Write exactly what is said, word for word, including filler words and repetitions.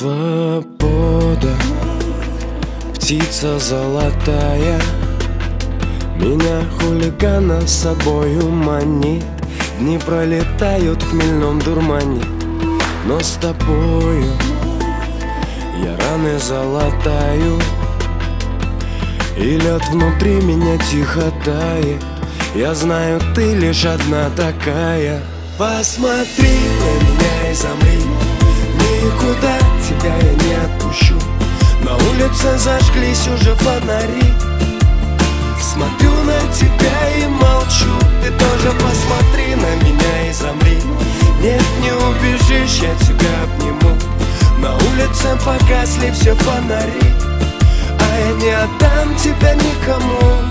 Свобода, птица золотая, меня хулигана с собою манит. Дни пролетают в хмельном дурмане, но с тобою я раны залатаю, и лед внутри меня тихо тает. Я знаю, ты лишь одна такая. Посмотри на меня и замри, никуда тебя я не отпущу. На улице зажглись уже фонари, смотрю на тебя и молчу. Ты тоже посмотри на меня и замри. Нет, не убежишь, я тебя обниму. На улице погасли все фонари, а я не отдам тебя никому.